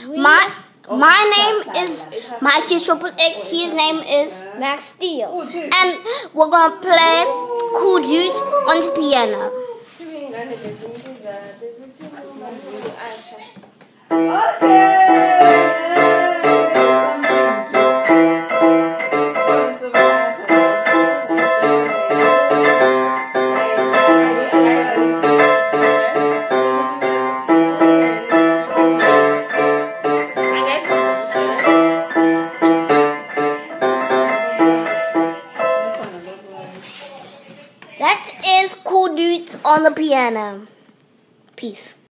My name is Mikey Triple X. His name is Max Steel. and we're gonna play Cool Dudes on the piano. That is Cool Dudes on the piano. Peace.